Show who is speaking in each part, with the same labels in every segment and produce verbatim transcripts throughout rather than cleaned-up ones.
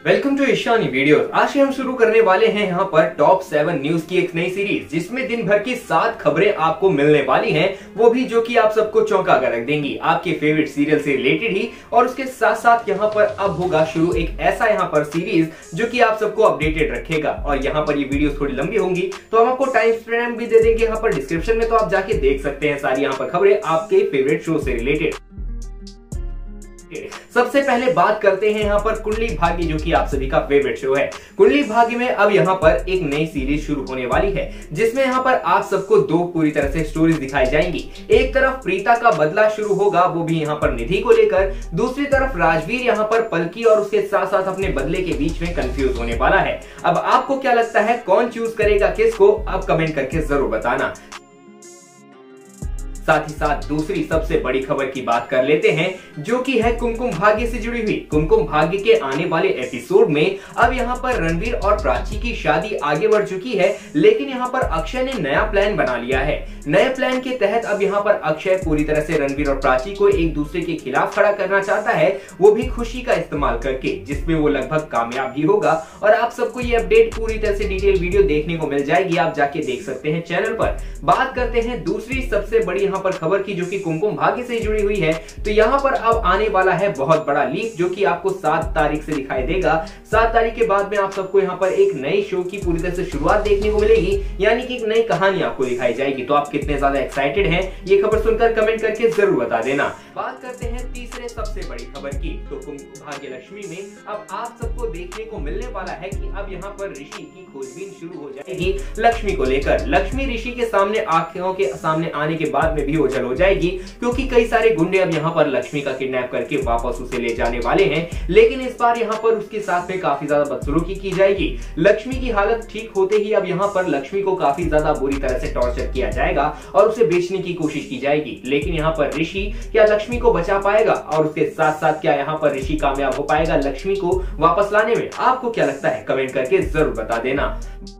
Speaker 1: Welcome to Ishani videos. आज से हम शुरू करने वाले हैं यहाँ पर टॉप सेवन न्यूज की एक नई सीरीज, जिसमें दिन भर की सात खबरें आपको मिलने वाली हैं, वो भी जो कि आप सबको चौंका कर रख देंगी आपके फेवरेट सीरियल से रिलेटेड ही। और उसके साथ साथ यहाँ पर अब होगा शुरू एक ऐसा यहाँ पर सीरीज जो कि आप सबको अपडेटेड रखेगा। और यहाँ पर ये वीडियो थोड़ी लंबी होंगी तो हम आपको टाइम फ्रेम भी दे देंगे यहाँ पर डिस्क्रिप्शन में, तो आप जाके देख सकते हैं सारी यहाँ पर खबरें आपके फेवरेट शो से रिलेटेड। सबसे पहले बात करते हैं यहाँ पर कुंडली भाग्य, जो कि आप सभी का फेवरेट शो है। कुंडली भाग्य में अब यहाँ पर एक नई सीरीज शुरू होने वाली है, जिसमें यहाँ पर आप सबको दो पूरी तरह से स्टोरीज दिखाई जाएंगी। एक तरफ प्रीता का बदला शुरू होगा, वो भी यहाँ पर निधि को लेकर। दूसरी तरफ राजवीर यहाँ पर पलकी और उसके साथ साथ अपने बदले के बीच में कंफ्यूज होने वाला है। अब आपको क्या लगता है कौन चूज करेगा किसको, अब कमेंट करके जरूर बताना। साथ ही साथ दूसरी सबसे बड़ी खबर की बात कर लेते हैं, जो कि है कुमकुम भाग्य से जुड़ी हुई। कुमकुम भाग्य के आने वाले एपिसोड में अब यहाँ पर रणवीर और प्राची की शादी आगे बढ़ चुकी है, लेकिन यहाँ पर अक्षय ने नया प्लान बना लिया है। नए प्लान के तहत अब यहाँ पर अक्षय पूरी तरह से रणवीर और प्राची को एक दूसरे के खिलाफ खड़ा करना चाहता है, वो भी खुशी का इस्तेमाल करके, जिसमें वो लगभग कामयाब भी होगा। और आप सबको ये अपडेट पूरी तरह से डिटेल वीडियो देखने को मिल जाएगी, आप जाके देख सकते हैं चैनल पर। बात करते हैं दूसरी सबसे बड़ी यहाँ पर खबर की, जो कि कुमकुम भाग्य से जुड़ी हुई है। तो यहाँ पर अब आने वाला है बहुत बड़ा लीक, जो कि आपको सात तारीख से दिखाई देगा। सात तारीख के बाद में आप सबको यहाँ पर एक नए शो की पूरी तरह से शुरुआत देखने को मिलेगी, यानी कि एक नई कहानी आपको दिखाई जाएगी। तो आप कितने ज्यादा एक्साइटेड हैं ये खबर सुनकर कमेंट करके जरूर बता देना। बात करते हैं तीसरे सबसे बड़ी खबर की। तो कुमकुम भाग्य लक्ष्मी में अब आप सबको देखने को मिलने वाला है कि अब यहाँ पर ऋषि की खोजबीन शुरू हो जाएगी लक्ष्मी को लेकर। लक्ष्मी ऋषि के सामने आंखों के सामने आने के बाद में भी ओझल हो जाएगी, क्योंकि कई सारे गुंडे अब यहाँ पर लक्ष्मी का किडनैप करके वापस उसे ले जाने वाले हैं। लेकिन इस बार यहाँ पर उसके साथ में काफी ज्यादा बदसलूकी की जाएगी। लक्ष्मी की हालत ठीक होते ही अब यहाँ पर लक्ष्मी को काफी ज्यादा बुरी तरह से टॉर्चर किया जाएगा और उसे बेचने की कोशिश की जाएगी। लेकिन यहाँ पर ऋषि क्या लक्ष्मी को बचा पाएगा, और उसके साथ साथ क्या यहाँ पर ऋषि कामयाब हो पाएगा लक्ष्मी को वापस लाने में? आपको क्या लगता है कमेंट करके जरूर बता देना।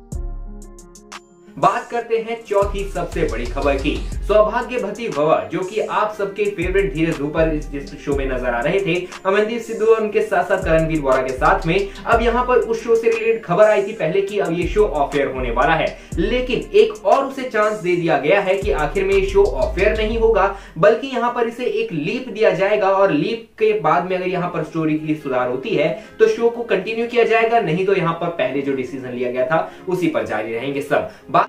Speaker 1: बात करते हैं चौथी सबसे बड़ी खबर की। सौभाग्यवती भवा, जो कि आप सबके फेवरेट धीरज धूपर इस, इस शो में नजर आ रहे थे, अमनदीप सिद्धू और उनके साथ साथ करणवीर बोरा के साथ में। अब यहाँ पर उस शो से रिलेटेड खबर आई थी पहले कि अब ये शो ऑफ एयर होने वाला है, लेकिन एक और उसे चांस दे दिया गया है कि आखिर में ये शो ऑफ एयर नहीं होगा, बल्कि यहाँ पर इसे एक लीप दिया जाएगा। और लीप के बाद में अगर यहाँ पर स्टोरी की सुधार होती है तो शो को कंटिन्यू किया जाएगा, नहीं तो यहाँ पर पहले जो डिसीजन लिया गया था उसी पर जारी रहेंगे सब।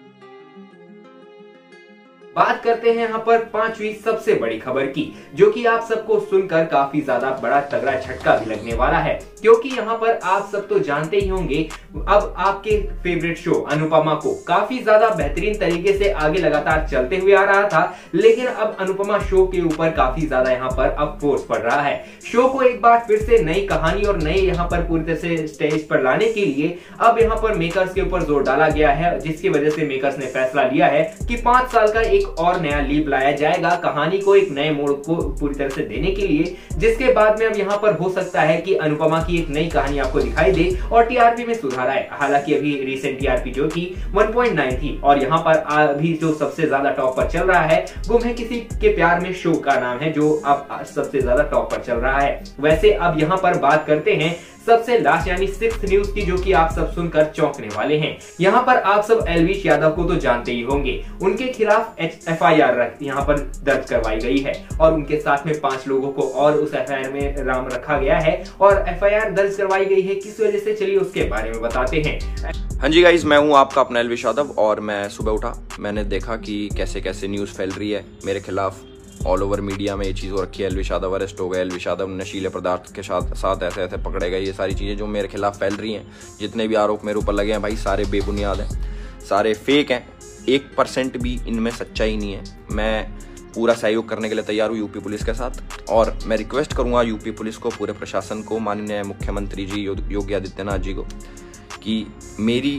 Speaker 1: बात करते हैं यहाँ पर पांचवी सबसे बड़ी खबर की, जो कि आप सबको सुनकर काफी ज्यादा बड़ा तगड़ा झटका भी लगने वाला है, क्योंकि यहाँ पर आप सब तो जानते ही होंगे अब आपके फेवरेट शो अनुपमा को काफी ज्यादा बेहतरीन तरीके से आगे लगातार चलते हुए आ रहा था, लेकिन अब अनुपमा शो के ऊपर काफी ज्यादा यहाँ पर अब फोर्स पड़ रहा है। शो को एक बार फिर से नई कहानी और नए यहाँ पर पूरी तरह से स्टेज पर लाने के लिए अब यहाँ पर मेकर्स के ऊपर जोर डाला गया है, जिसकी वजह से मेकर्स ने फैसला लिया है कि पांच साल का एक और नया लीप लाया जाएगा कहानी को एक नए मोड़ को पूरी तरह से देने के लिए, जिसके बाद में अब यहाँ पर हो सकता है कि अनुपमा की एक नई कहानी आपको दिखाई दे और टीआरपी में सुधार आए। हालांकि अभी रिसेंट टीआरपी जो थी वन पॉइंट नाइन थी, और यहाँ पर अभी जो सबसे ज्यादा टॉप पर चल रहा है गुम है किसी के प्यार में शो का नाम है, जो अब सबसे ज्यादा टॉप पर चल रहा है। वैसे अब यहाँ पर बात करते हैं सबसे लास्ट यानी सिक्स्थ न्यूज की, जो कि आप सब सुनकर चौंकने वाले हैं। यहाँ पर आप सब एलविश यादव को तो जानते ही होंगे, उनके खिलाफ एफ आई आर यहाँ पर दर्ज करवाई गई है और उनके साथ में पांच लोगों को और उस एफ आई आर में नाम रखा गया है और एफ आई आर दर्ज करवाई गई है किस वजह से, चलिए उसके बारे में बताते हैं।
Speaker 2: हाँ जी गाइज, मैं हूँ आपका अपना एलविश यादव, और मैं सुबह उठा, मैंने देखा कि कैसे कैसे न्यूज फैल रही है मेरे खिलाफ। ऑल ओवर मीडिया में ये चीज़ हो रखी है, एलविश यादव अरेस्ट हो गए, एलविश यादव नशीले पदार्थ के साथ साथ ऐसे ऐसे पकड़े गए, ये सारी चीज़ें जो मेरे खिलाफ फैल रही हैं, जितने भी आरोप मेरे ऊपर लगे हैं भाई सारे बेबुनियाद हैं, सारे फेक हैं, एक परसेंट भी इनमें सच्चाई नहीं है। मैं पूरा सहयोग करने के लिए तैयार हूँ यूपी पुलिस के साथ, और मैं रिक्वेस्ट करूँगा यूपी पुलिस को, पूरे प्रशासन को, माननीय मुख्यमंत्री जी योगी आदित्यनाथ जी को, कि मेरी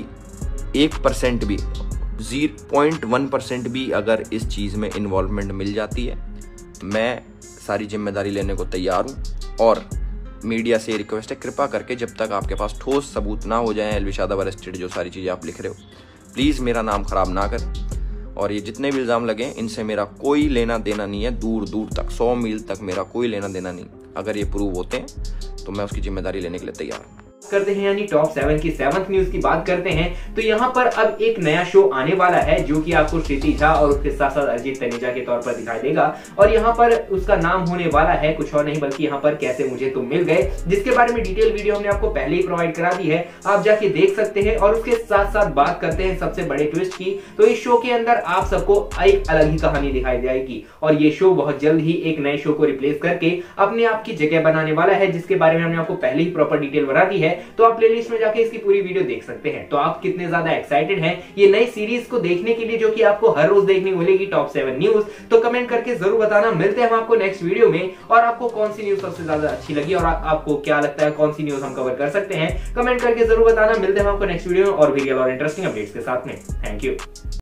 Speaker 2: एक परसेंट भी जीरो पॉइंट वन परसेंट भी अगर इस चीज़ में इन्वॉल्वमेंट मिल जाती है, मैं सारी जिम्मेदारी लेने को तैयार हूँ। और मीडिया से रिक्वेस्ट है, कृपा करके जब तक आपके पास ठोस सबूत ना हो जाए एलविश यादव अरेस्टेड, जो सारी चीज़ें आप लिख रहे हो, प्लीज़ मेरा नाम खराब ना कर। और ये जितने भी इल्ज़ाम लगे इनसे मेरा कोई लेना देना नहीं है, दूर दूर तक, सौ मील तक मेरा कोई लेना देना नहीं। अगर ये प्रूव होते हैं तो मैं उसकी जिम्मेदारी लेने के लिए तैयार हूँ।
Speaker 1: करते हैं यानी टॉप सेवन की सेवंथ न्यूज की बात करते हैं तो यहाँ पर अब एक नया शो आने वाला है जो कि आपको श्रुति झा और उसके साथ साथ अजीत तनेजा के तौर पर दिखाई देगा और यहाँ पर उसका नाम होने वाला है कुछ और नहीं बल्कि यहाँ पर कैसे मुझे तुम मिल गए, जिसके बारे में डिटेल वीडियो हमने आपको पहले ही प्रोवाइड करा दी है, आप जाके देख सकते हैं। और उसके साथ साथ बात करते हैं सबसे बड़े ट्विस्ट की, तो इस शो के अंदर आप सबको एक अलग ही कहानी दिखाई जाएगी और ये शो बहुत जल्द ही एक नए शो को रिप्लेस करके अपने आप की जगह बनाने वाला है, जिसके बारे में हमने आपको पहले ही प्रॉपर डिटेल बता दी है। तो आप प्लेलिस्ट में जाके इसकी पूरी वीडियो देख सकते हैं। तो आप कितने ज्यादा एक्साइटेड हैं ये नई सीरीज को देखने के लिए जो कि आपको हर रोज देखने को मिलेगी टॉप सेवन न्यूज, तो कमेंट करके जरूर बताना। मिलते हैं हम आपको नेक्स्ट वीडियो में और आपको कौन सी न्यूज सबसे ज्यादा अच्छी लगी और आ, आपको क्या लगता है कौन सी न्यूज हम कवर कर सकते हैं, कमेंट करके जरूर बताना। मिलते हैं हम आपको नेक्स्ट वीडियो में और भी रियल और इंटरेस्टिंग अपडेट्स के साथ में। Thank you.